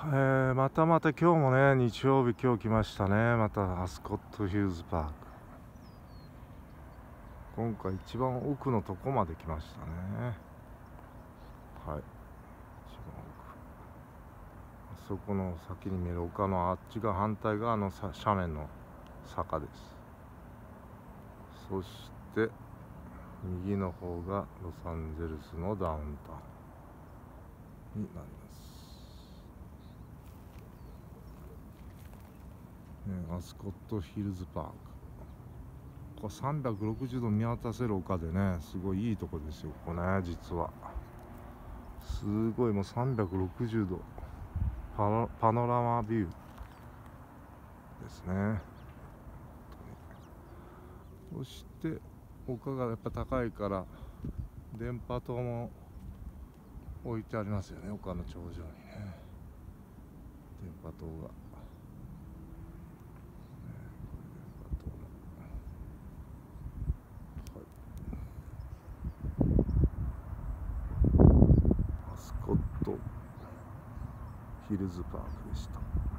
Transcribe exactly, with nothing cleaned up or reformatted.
えー、またまた今日もね、日曜日今日来ましたね。またアスコットヒルズパーク。今回一番奥のとこまで来ましたね。はい、一番奥、あそこの先に見える丘のあっちが反対側の斜面の坂です。そして右の方がロサンゼルスのダウンタウンになります。アスコットヒルズパーク、これさんびゃくろくじゅうど見渡せる丘でね、すごいいいとこですよ、ここね。実はすごい、もうさんびゃくろくじゅうどパノ、パノラマビューですね。そして丘がやっぱ高いから電波塔も置いてありますよね、丘の頂上にね、電波塔が。アスコットヒルズパークでした。